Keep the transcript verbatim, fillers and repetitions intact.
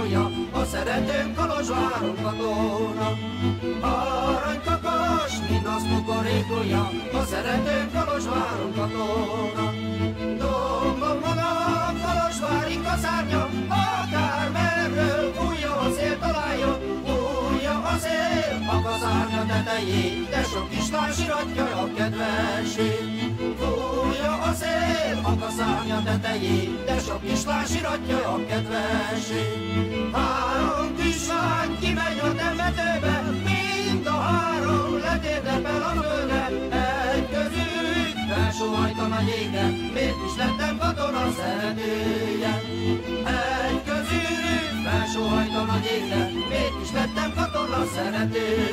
koporsója, a szeretőm Kolozsváron katona. Aranykakas, mind azt kukorékolja, a szeretőm Kolozsváron katona. Dombom maga, kolozsvári kaszárnya, akár merről fújja a szél, találja, fújja a szél a kaszárnya tetejét, de sok kislány siratja a kedvesét. Fújja a szél a kaszárnya tetejét, de sok kislány siratja a kedvesét. Három kislány kimegy a temetőbe, mind a három letérdepel a földre. Egy közülük felsóhajt a nagy égen, miért is lettem katona szeretője. Egy közülük felsóhajt a nagy égen, miért is lettem katona szeretője.